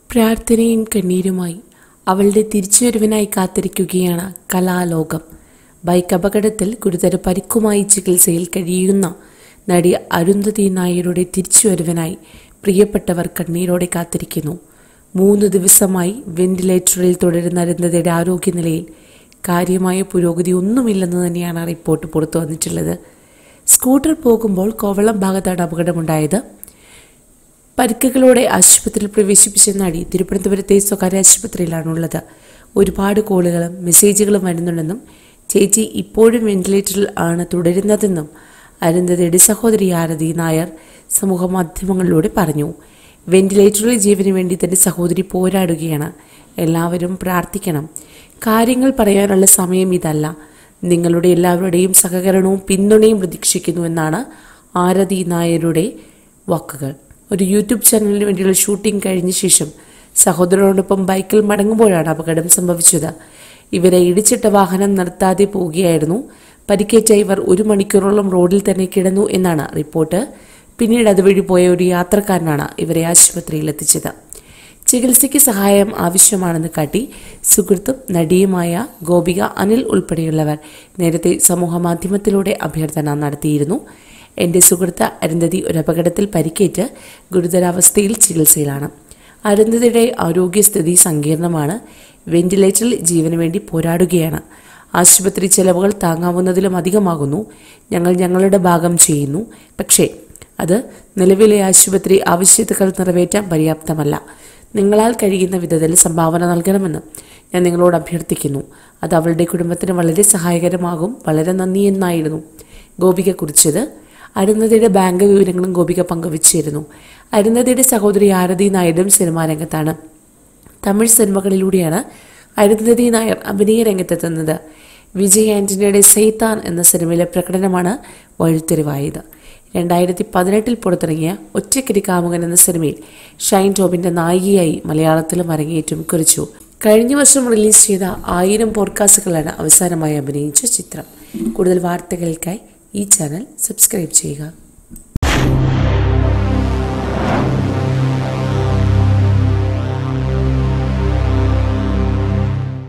പ്രാർത്ഥനയും കണ്ണീരുമായി അവളുടെ തിരിച്ചുവരവിനായി കാത്തിരിക്കുകയാണ് കലാലോകം. ബൈക്ക് അപകടത്തിൽ ഗുരുതര പരിക്കുമായി ചികിത്സയിൽ കഴിയുന്ന നടി അരുന്ധതി നായരുടെ തിരിച്ചുവരവിനായി പ്രിയപ്പെട്ടവർ കണ്ണീരോടെ കാത്തിരിക്കുന്നു. 3 ദിവസമായി വെന്റിലേറ്ററിൽ തുടരുന്ന അരുന്ധതിയുടെ ആരോഗ്യനിലയിൽ കാര്യമായ പുരോഗതി ഒന്നുമില്ലെന്ന് തന്നെയാണ് റിപ്പോർട്ട് പുറത്തു വന്നിട്ടുള്ളത്. സ്കൂട്ടർ പോകുമ്പോൾ കോവളം ഭാഗത്താണ് അപകടമുണ്ടായത്. പരിക്കുകളോടെ ആശുപത്രിയിൽ പ്രവേശിപ്പിച്ച നടി തിരുവനന്തപുരത്തെ സ്വകാര്യ ആശുപത്രിയിലാണുള്ളത്. ഒരുപാട് കോളുകളും മെസ്സേജുകളും വരുന്നുണ്ടെന്നും ചേച്ചി ഇപ്പോഴും വെന്റിലേറ്ററിൽ ആണ് തുടരുന്നതെന്നും അരുന്ധതിയുടെ സഹോദരി ആരതി നായർ സമൂഹ മാധ്യമങ്ങളിലൂടെ പറഞ്ഞു. വെന്റിലേറ്ററിൽ ജീവന് വേണ്ടി തന്റെ സഹോദരി പോരാടുകയാണ്. എല്ലാവരും പ്രാർത്ഥിക്കണം. കാര്യങ്ങൾ പറയാനുള്ള സമയം ഇതല്ല. നിങ്ങളുടെ എല്ലാവരുടെയും സഹകരണവും പിന്തുണയും പ്രതീക്ഷിക്കുന്നു എന്നാണ് ആരതി നായരുടെ വാക്കുകൾ. ഒരു യൂട്യൂബ് ചാനലിന് വേണ്ടിയുള്ള ഷൂട്ടിംഗ് കഴിഞ്ഞ ശേഷം സഹോദരനോടൊപ്പം ബൈക്കിൽ മടങ്ങുമ്പോഴാണ് അപകടം സംഭവിച്ചത്. ഇവരെ ഇടിച്ചിട്ട വാഹനം നിർത്താതെ പോവുകയായിരുന്നു. പരിക്കേറ്റ ഇവർ 1 മണിക്കൂറോളം റോഡിൽ തന്നെ കിടന്നു എന്നാണ് റിപ്പോർട്ട്. പിന്നീട് അതുവഴി പോയ ഒരു യാത്രക്കാരനാണ് ഇവരെ ആശുപത്രിയിൽ എത്തിച്ചത്. ചികിത്സയ്ക്ക് സഹായം ആവശ്യമാണെന്ന് കാട്ടി സുഹൃത്തും നടിയുമായ ഗോപിക അനിൽ ഉൾപ്പെടെയുള്ളവർ നേരത്തെ സമൂഹ മാധ്യമത്തിലൂടെ അഭ്യർത്ഥന നടത്തിയിരുന്നു. എന്റെ സുഹൃത്ത് അരുന്ധതി ഒരു അപകടത്തിൽ പരിക്കേറ്റ് ഗുരുതരാവസ്ഥയിൽ ചികിത്സയിലാണ്. അരുന്ധതിയുടെ ആരോഗ്യസ്ഥിതി സങ്കീർണമാണ്. വെന്റിലേറ്ററിൽ ജീവന് വേണ്ടി പോരാടുകയാണ്. ആശുപത്രി ചെലവുകൾ താങ്ങാവുന്നതിലും അധികമാകുന്നു. ഞങ്ങൾ ഞങ്ങളുടെ ഭാഗം ചെയ്യുന്നു. പക്ഷേ അത് നിലവിലെ ആശുപത്രി ആവശ്യതകൾ നിറവേറ്റാൻ പര്യാപ്തമല്ല. നിങ്ങളാൽ കഴിയുന്ന വിധത്തിൽ സംഭാവന നൽകണമെന്ന് ഞാൻ നിങ്ങളോട് അഭ്യർത്ഥിക്കുന്നു. അത് അവളുടെ കുടുംബത്തിന് വളരെ സഹായകരമാകും. വളരെ നന്ദി എന്നായിരുന്നു ഗോപിക കുറിച്ചത്. അരുന്ധതിയുടെ ബാങ്ക് വിവരങ്ങളും ഗോപിക പങ്കുവച്ചിരുന്നു. അരുന്ധതിയുടെ സഹോദരി ആരതി നായരും സിനിമാ രംഗത്താണ്. തമിഴ് സിനിമകളിലൂടെയാണ് അരുന്ധതി നായർ അഭിനയ രംഗത്തെത്തുന്നത്. വിജയ് ആന്റണിയുടെ സൈത്താൻ എന്ന സിനിമയിലെ പ്രകടനമാണ് വഴിത്തിരിവായത്. 2018 പുറത്തിറങ്ങിയ ഒറ്റയ്ക്കൊരു കാമുകൻ എന്ന സിനിമയിൽ ഷൈൻ ടോബിന്റെ നായികയായി മലയാളത്തിലും അരങ്ങേറ്റം കുറിച്ചു. കഴിഞ്ഞ വർഷം റിലീസ് ചെയ്ത 1000 പോഡ്കാസ്റ്റുകളാണ് അവസാനമായി അഭിനയിച്ച ചിത്രം. കൂടുതൽ വാർത്തകൾക്കായി ഈ ചാനൽ സബ്സ്ക്രൈബ് ചെയ്യുക.